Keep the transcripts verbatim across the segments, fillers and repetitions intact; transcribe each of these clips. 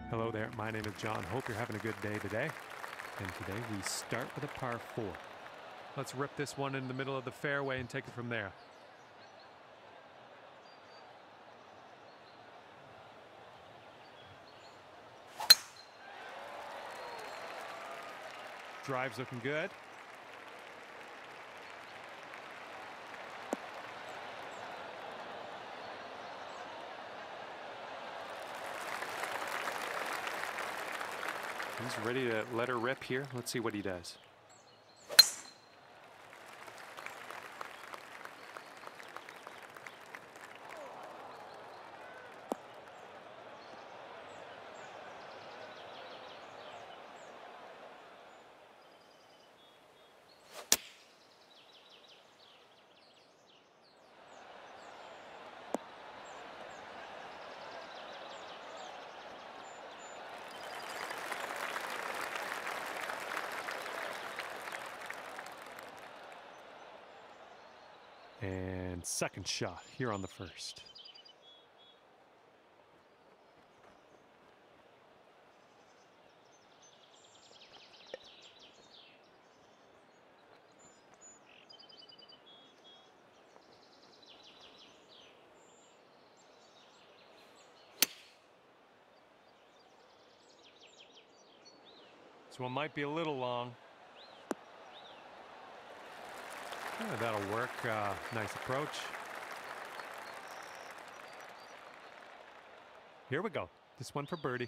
Hello there, my name is John. Hope you're having a good day today. And today we start with a par four. Let's rip this one in the middle of the fairway and take it from there. Drive's looking good. He's ready to let her rip here. Let's see what he does. And second shot here on the first. This one might be a little long. Yeah, that'll work. Uh, nice approach. Here we go. This one for birdie.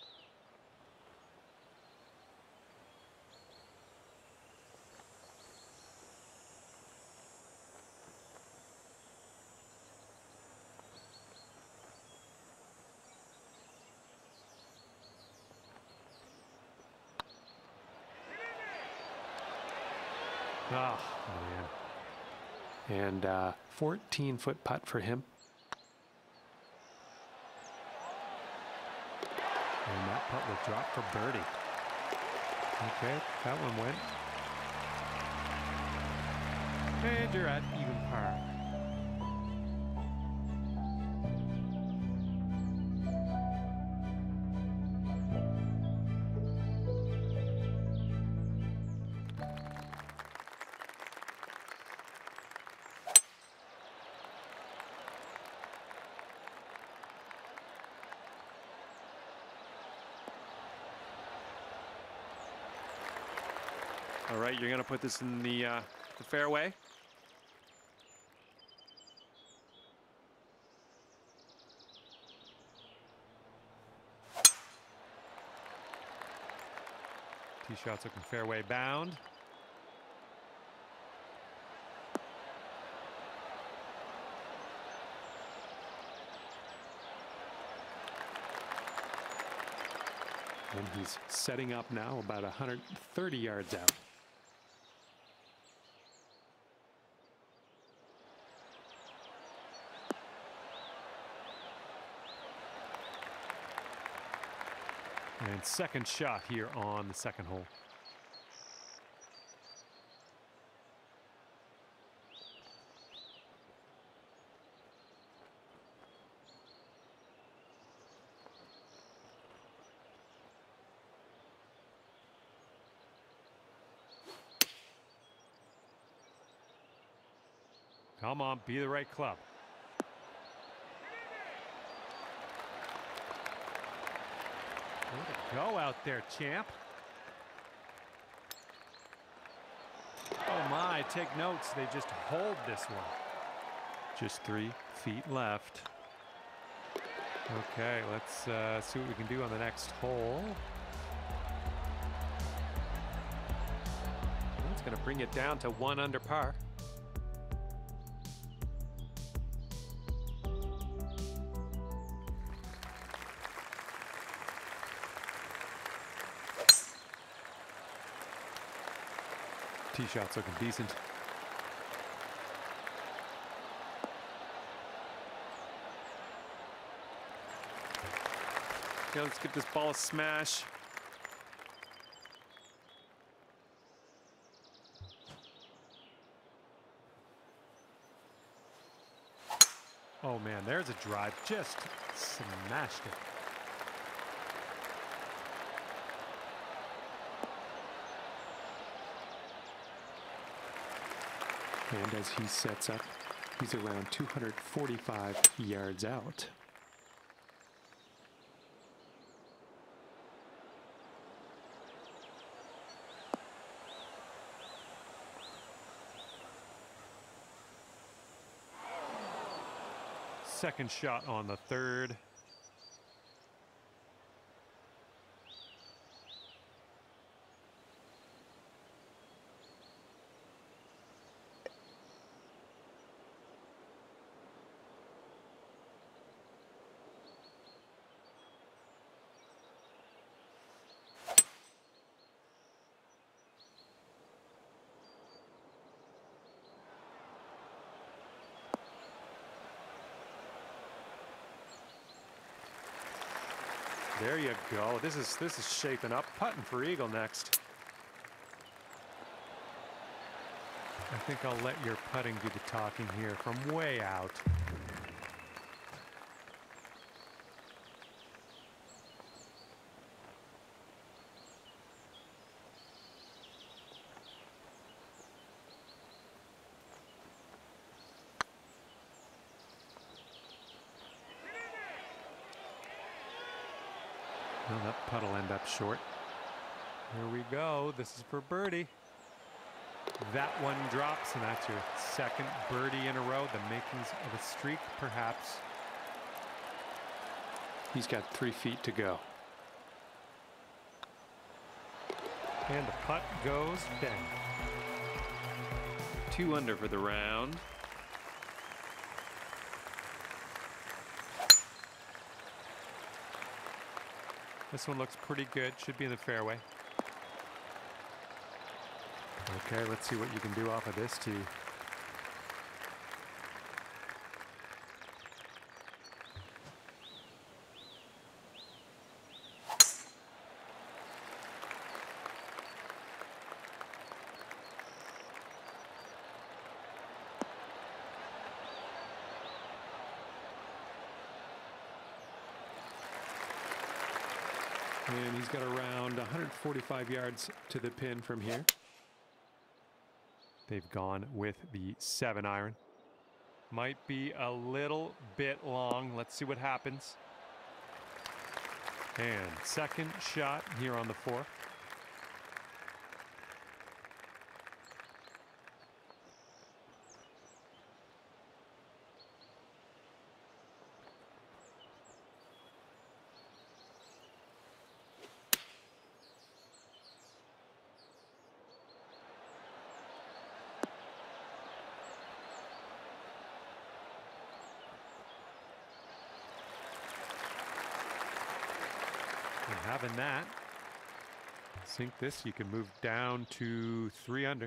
Oh, man. And uh, fourteen foot putt for him. And that putt will drop for birdie. Okay, that one went. And you're at even par. All right, you're gonna put this in the, uh, the fairway. Tee shots looking fairway bound. And he's setting up now about one hundred thirty yards out. And second shot here on the second hole. Come on, be the right club. Way to go out there, champ. Oh my, take notes. They just hold this one. Just three feet left. Okay, let's uh, see what we can do on the next hole. That's going to bring it down to one under par. Tee shot's looking decent. Okay, let's get this ball a smash. Oh man, there's a drive. Just smashed it. And as he sets up, he's around two hundred forty-five yards out. Second shot on the third. There you go. This is this is shaping up. Putting for eagle next. I think I'll let your putting do the talking here from way out. Well, that putt will end up short. Here we go. This is for birdie. That one drops, and that's your second birdie in a row. The makings of a streak, perhaps. He's got three feet to go. And the putt goes down. Two under for the round. This one looks pretty good. Should be in the fairway. Okay, let's see what you can do off of this tee. And he's got around one hundred forty-five yards to the pin from here. They've gone with the seven iron. Might be a little bit long. Let's see what happens. And second shot here on the fourth. And having that, sink this, you can move down to three under.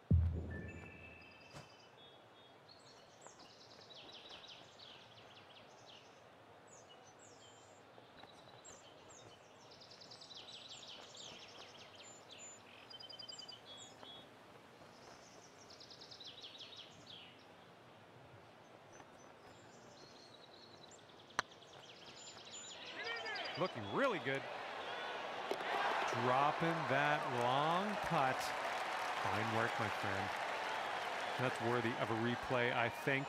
Looking really good. Dropping that long putt. Fine work, my friend. That's worthy of a replay, I think.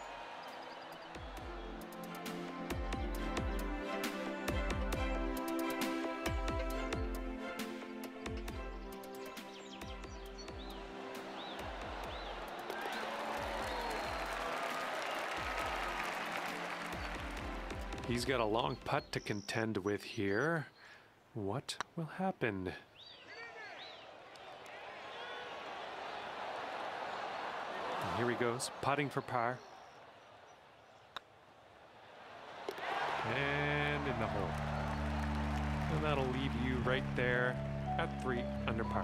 He's got a long putt to contend with here. What will happen? And here he goes, putting for par. And in the hole. And that'll leave you right there at three under par.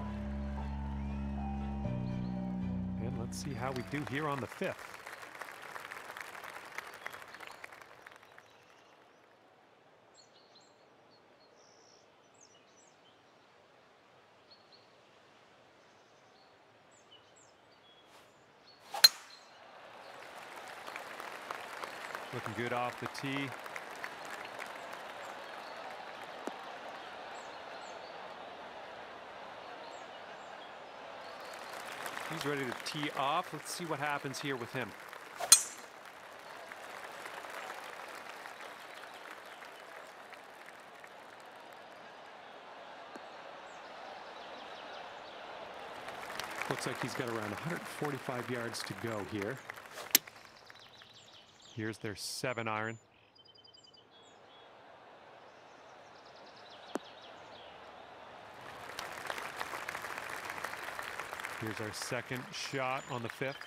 And let's see how we do here on the fifth. Looking good off the tee. he's ready to tee off. Let's see what happens here with him. Looks like he's got around one hundred forty-five yards to go here. Here's their seven iron. Here's our second shot on the fifth.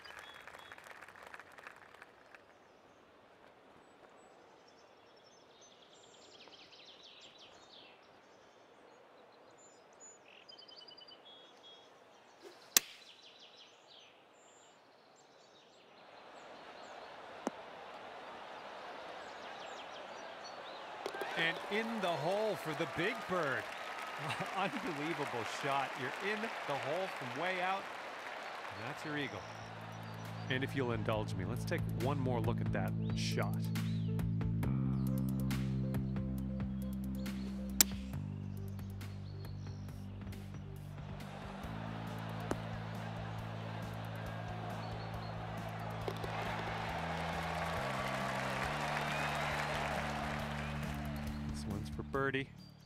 And in the hole for the big bird. Unbelievable shot. You're in the hole from way out. And that's your eagle. And if you'll indulge me, let's take one more look at that shot. This one's for birdie.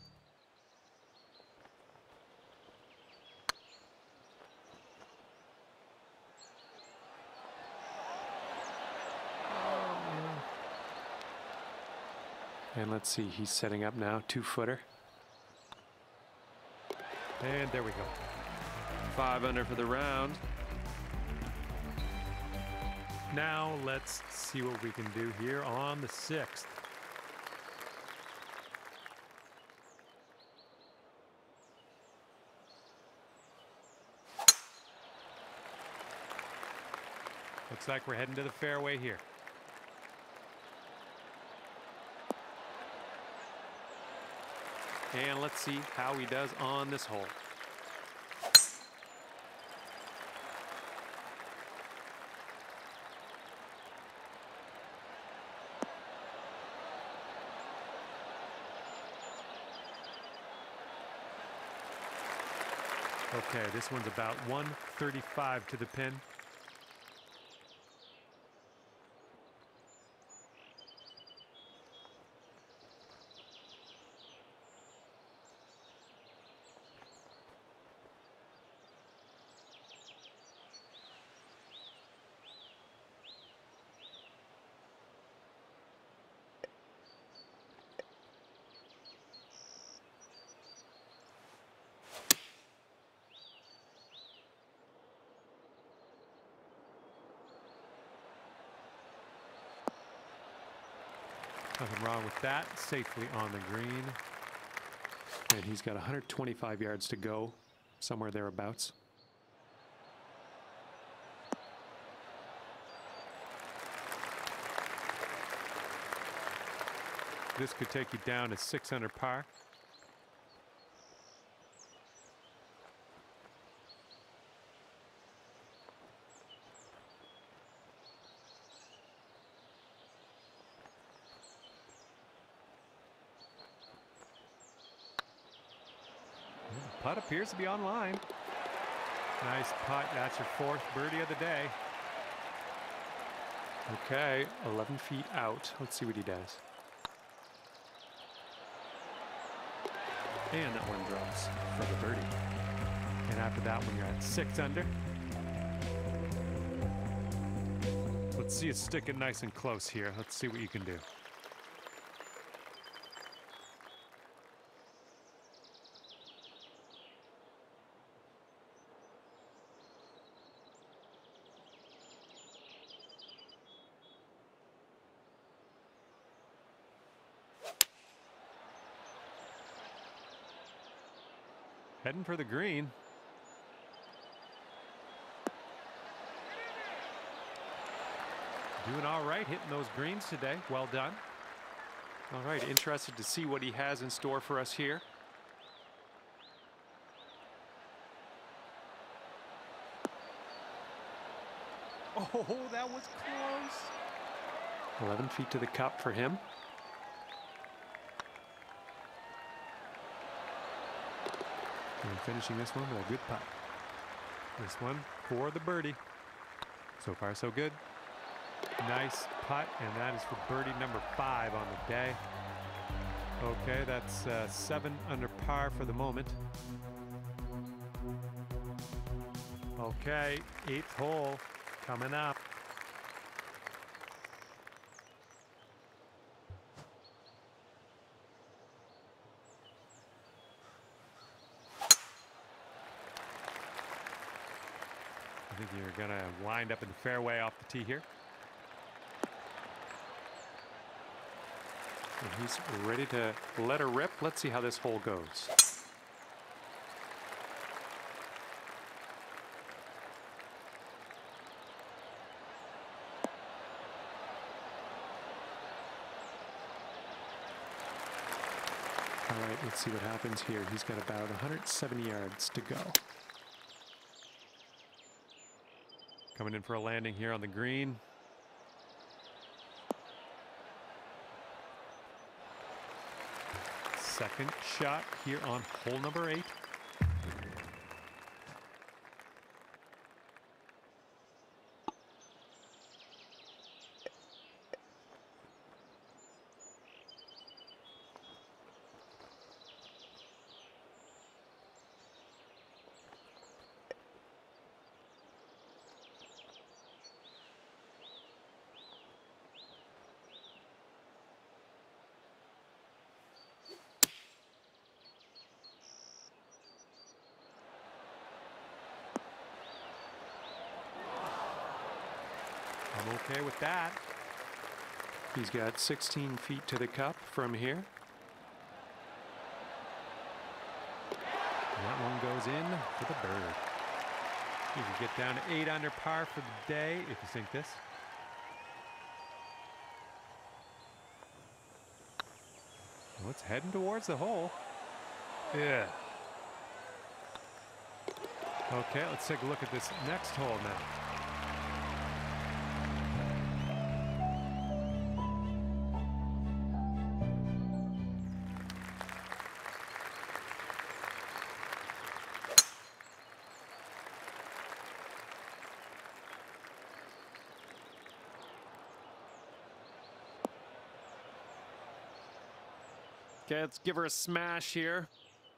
And let's see, he's setting up now, two-footer. And there we go. Five under for the round. Now let's see what we can do here on the sixth. Looks like we're heading to the fairway here. And let's see how he does on this hole. Okay, this one's about one thirty-five to the pin. Nothing wrong with that. Safely on the green. And he's got one hundred twenty-five yards to go, somewhere thereabouts. This could take you down to six under par. Putt appears to be online. Nice putt. That's your fourth birdie of the day. Okay, eleven feet out. Let's see what he does. And that one drops for the birdie. And after that one, you're at six under. Let's see it stick it nice and close here. Let's see what you can do. Heading for the green. Doing all right, hitting those greens today. Well done. All right, interested to see what he has in store for us here. Oh, that was close. eleven feet to the cup for him. And finishing this one with a good putt. This one for the birdie. So far, so good. Nice putt, and that is for birdie number five on the day. Okay, that's uh, seven under par for the moment. Okay, eighth hole coming up. I think you're gonna wind up in the fairway off the tee here. And he's ready to let her rip. Let's see how this hole goes. All right, let's see what happens here. He's got about one hundred seventy yards to go. Coming in for a landing here on the green. Second shot here on hole number eight. I'm okay with that. He's got sixteen feet to the cup from here. And that one goes in for the bird. You can get down to eight under par for the day if you sink this. Well, it's heading towards the hole. Yeah. Okay, let's take a look at this next hole now. Okay, let's give her a smash here.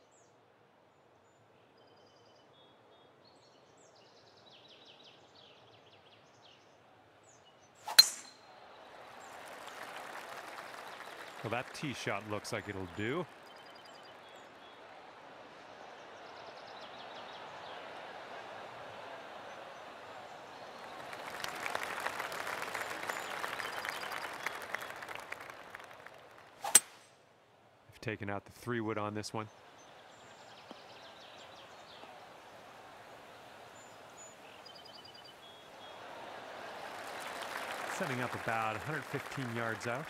Well, that tee shot looks like it'll do. I've taken out the three wood on this one. Setting up about one hundred fifteen yards out.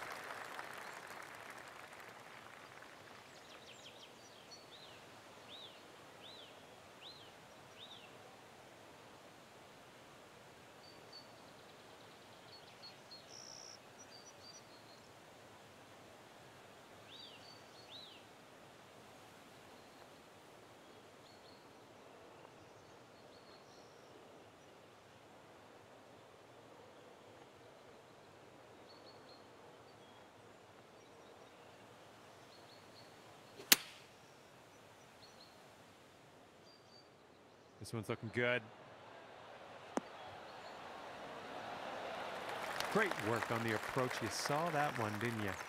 This one's looking good. Great work on the approach. You saw that one, didn't you?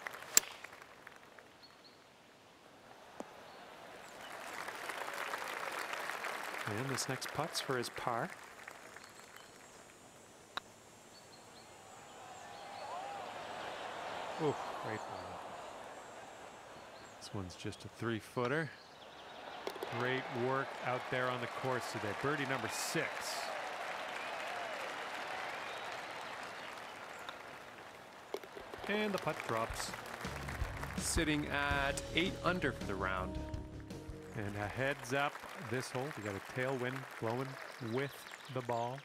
And this next putt's for his par. Ooh, great ball. This one's just a three-footer. Great work out there on the course today. Birdie number six. And the putt drops. Sitting at eight under for the round. And a heads up this hole. We got a tailwind blowing with the ball.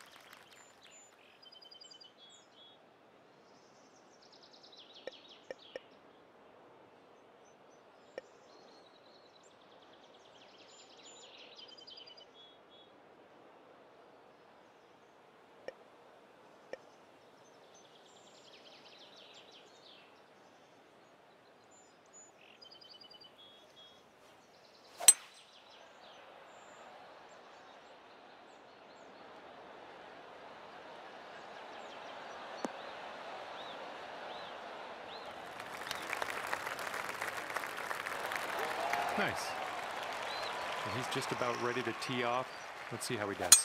Nice. And he's just about ready to tee off. Let's see how he does.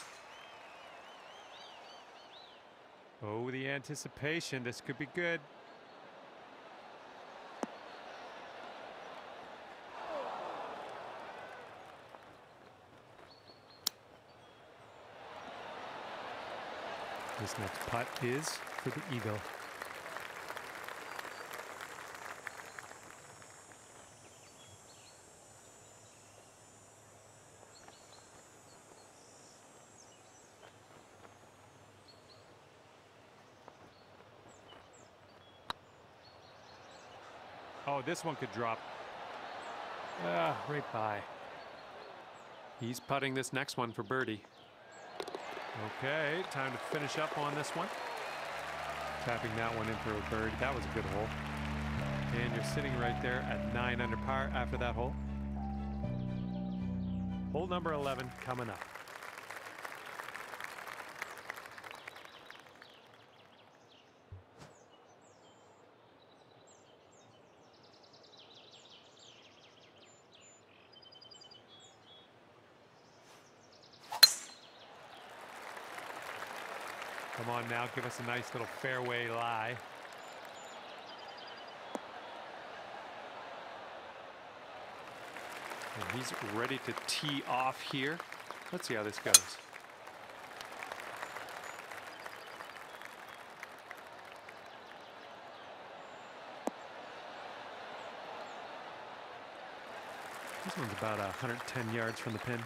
Oh, the anticipation. This could be good. This next putt is for the eagle. Oh, this one could drop. Ah, right by. He's putting this next one for birdie. Okay, time to finish up on this one. Tapping that one in for a birdie. That was a good hole. And you're sitting right there at nine under par after that hole. Hole number eleven coming up. Come on now, give us a nice little fairway lie. And he's ready to tee off here. Let's see how this goes. This one's about one hundred ten yards from the pin.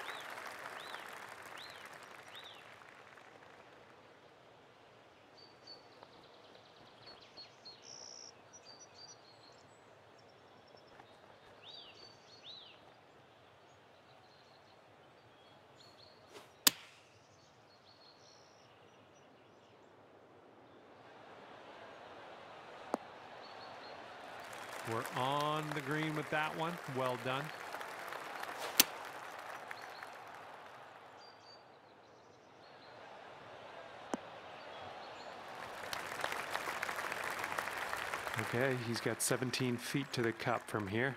We're on the green with that one. Well done. Okay, he's got seventeen feet to the cup from here.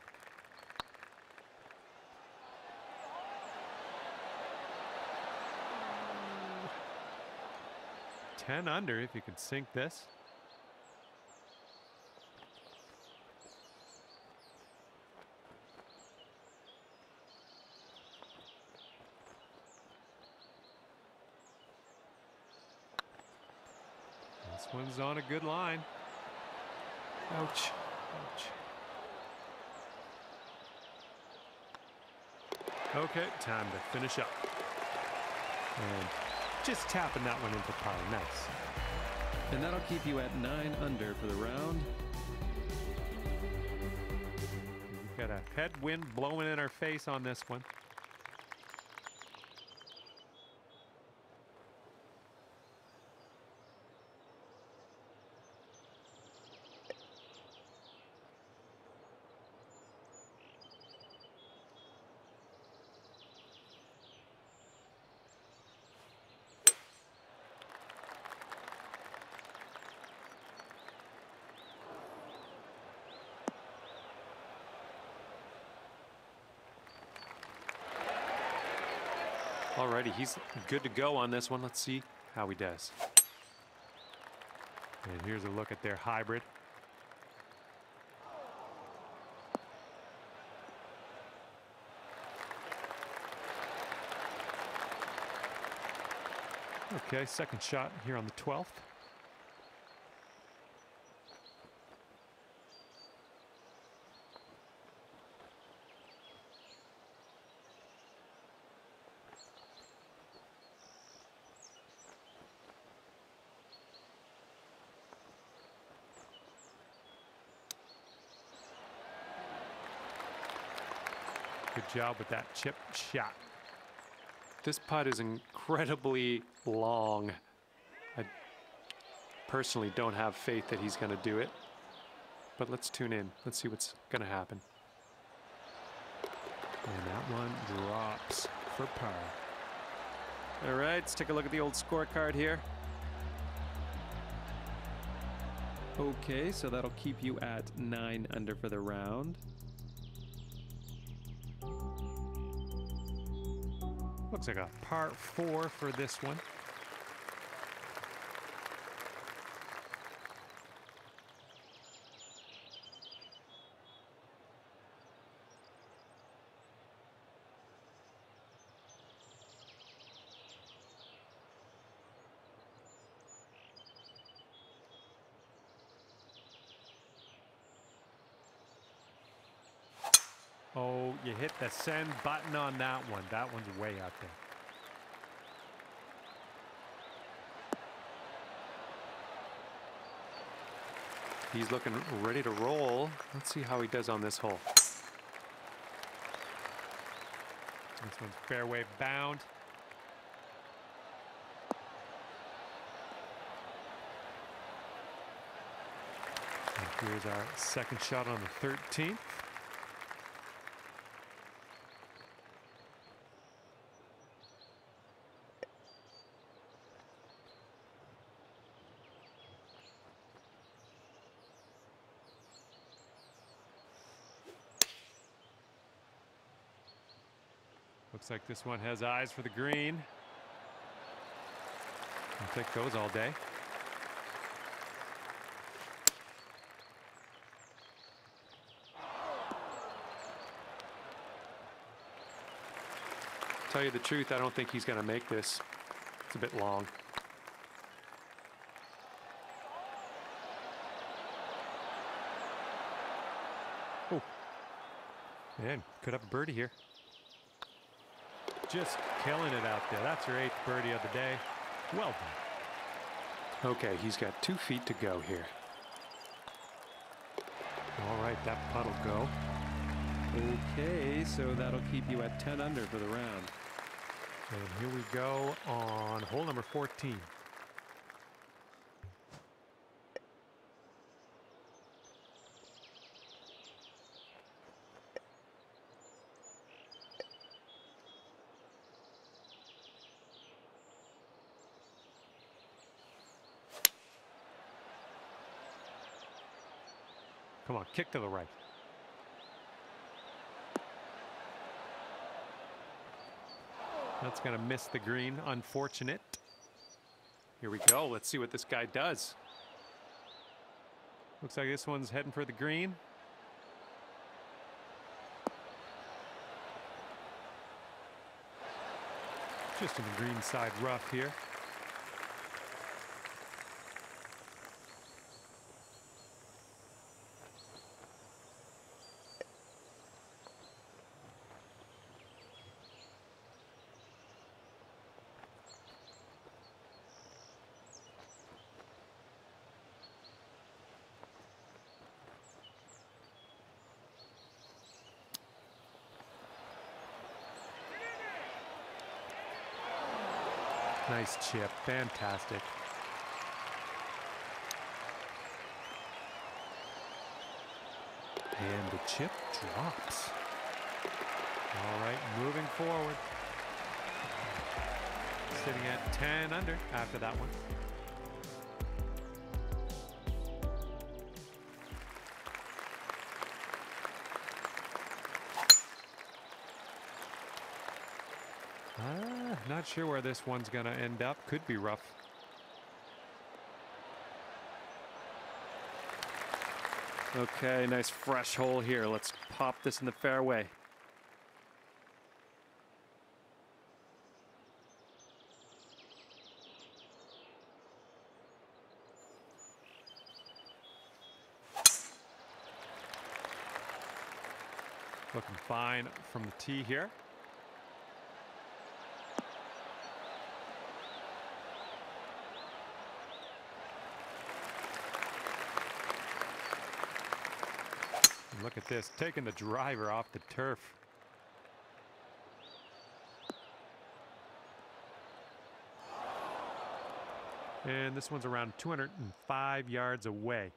ten under if you can sink this. This one's on a good line. Ouch. Ouch. Okay, time to finish up. And just tapping that one into par. Nice. And that'll keep you at nine under for the round. We've got a headwind blowing in our face on this one. Alrighty, he's good to go on this one. Let's see how he does. And here's a look at their hybrid. Okay, second shot here on the twelfth. Good job with that chip shot. This putt is incredibly long. I personally don't have faith that he's going to do it. But let's tune in. Let's see what's going to happen. And that one drops for par. All right, let's take a look at the old scorecard here. Okay, so that'll keep you at nine under for the round. Looks like a par four for this one. Oh, you hit the send button on that one. That one's way out there. He's looking ready to roll. Let's see how he does on this hole. This one's fairway bound. And here's our second shot on the thirteenth. Looks like this one has eyes for the green. I'll take those all day. Tell you the truth, I don't think he's going to make this. It's a bit long. Oh, man, could have a birdie here. Just killing it out there. That's your eighth birdie of the day. Well done. Okay, he's got two feet to go here. All right, that putt'll go. Okay, so that'll keep you at ten under for the round. And here we go on hole number fourteen. Come on, kick to the right. That's going to miss the green. Unfortunate. Here we go. Let's see what this guy does. Looks like this one's heading for the green. Just in the green side rough here. Nice chip, fantastic. And the chip drops. All right, moving forward. Sitting at ten under after that one. Uh, not sure where this one's going to end up. Could be rough. Okay, nice fresh hole here. Let's pop this in the fairway. Looking fine from the tee here. Look at this, taking the driver off the turf. And this one's around two hundred five yards away.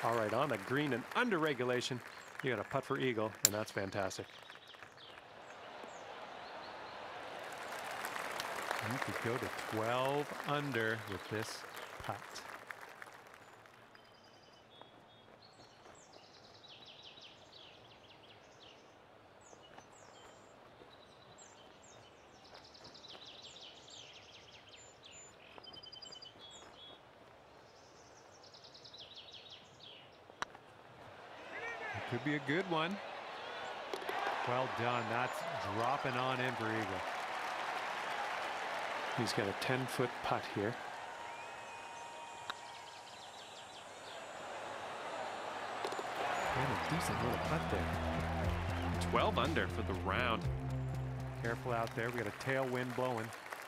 All right, on the green and under regulation, you got a putt for eagle, and that's fantastic. You could go to twelve under with this putt. Could be a good one. Well done. That's dropping on in for eagle. He's got a ten-foot putt here. And a decent little putt there. twelve under for the round. Careful out there. We got a tailwind blowing.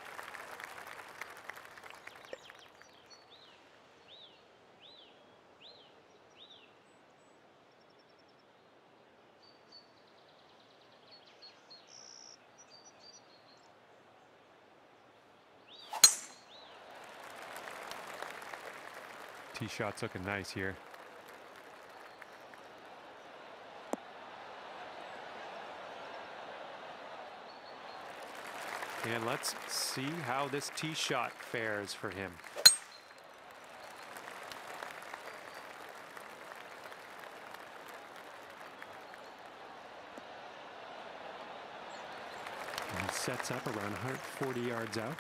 Tee shot's looking nice here. And let's see how this tee shot fares for him. And he sets up around one hundred forty yards out.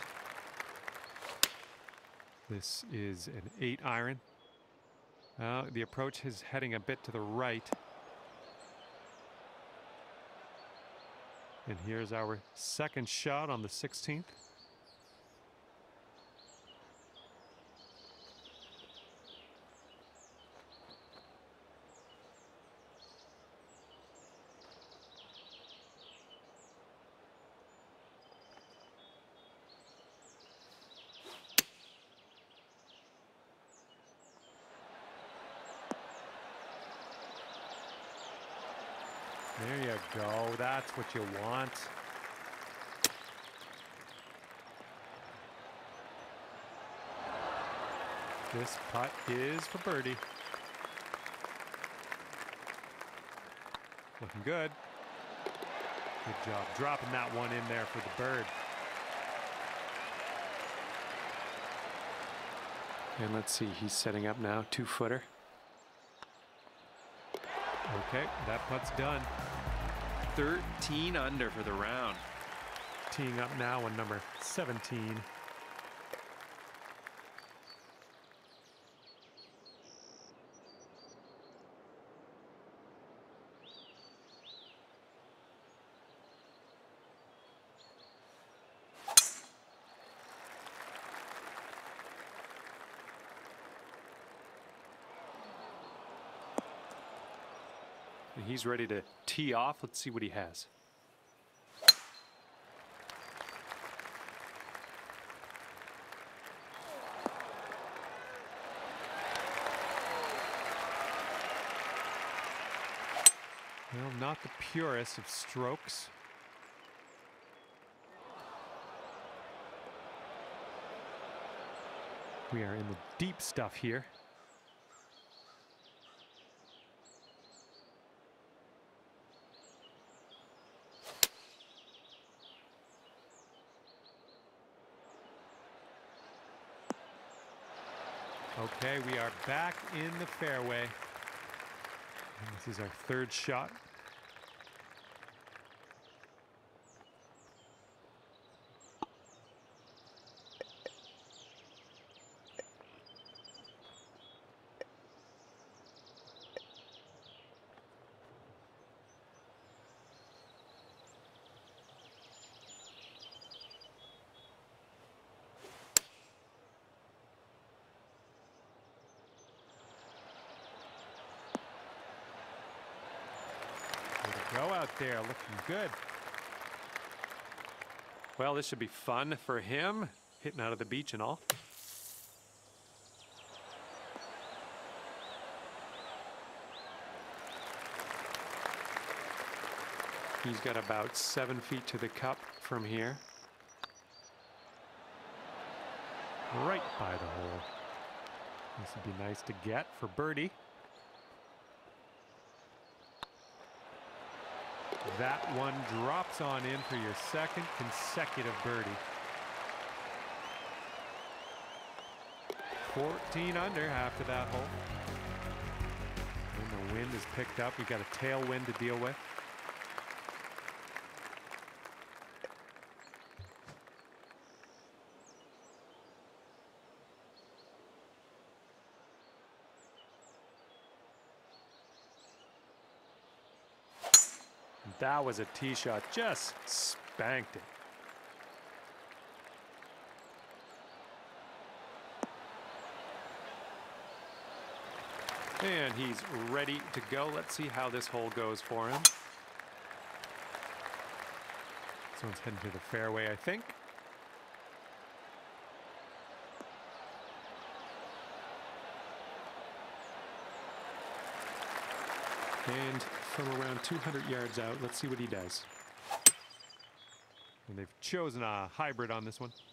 This is an eight iron. Uh, the approach is heading a bit to the right. And here's our second shot on the sixteenth. There you go. That's what you want. This putt is for birdie. Looking good. Good job dropping that one in there for the bird. And let's see, he's setting up now, two-footer. Okay, that putt's done. thirteen under for the round. Teeing up now on number seventeen. And he's ready to tee off. Let's see what he has. Well, not the purest of strokes. We are in the deep stuff here. Okay, we are back in the fairway. And this is our third shot. Go out there, looking good. Well, this should be fun for him, hitting out of the beach and all. He's got about seven feet to the cup from here. Right by the hole. This would be nice to get for birdie. That one drops on in for your second consecutive birdie. fourteen under after that hole. And the wind is picked up. We've got a tailwind to deal with. That was a tee shot, just spanked it. And he's ready to go. Let's see how this hole goes for him. This one's heading to the fairway, I think. And from around two hundred yards out, let's see what he does. And they've chosen a hybrid on this one.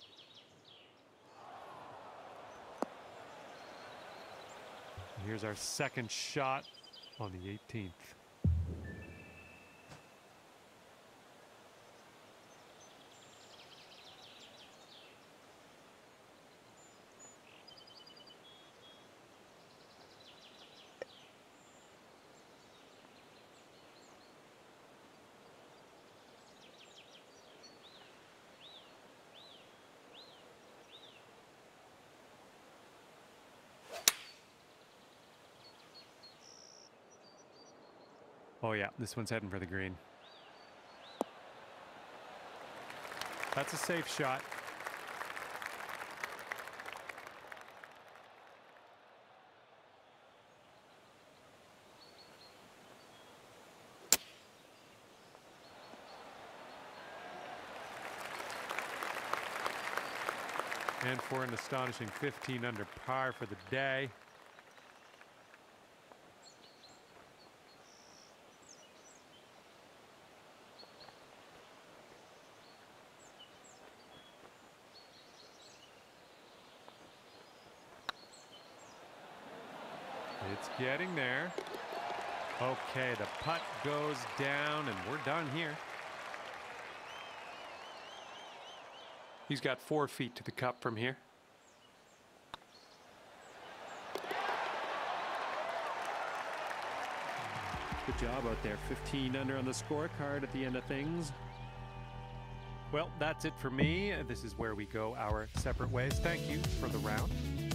And here's our second shot on the eighteenth. Oh yeah, this one's heading for the green. That's a safe shot. And for an astonishing fifteen under par for the day. It's getting there. Okay, the putt goes down and we're done here. He's got four feet to the cup from here. Good job out there. fifteen under on the scorecard at the end of things. Well, that's it for me. This is where we go our separate ways. Thank you for the round.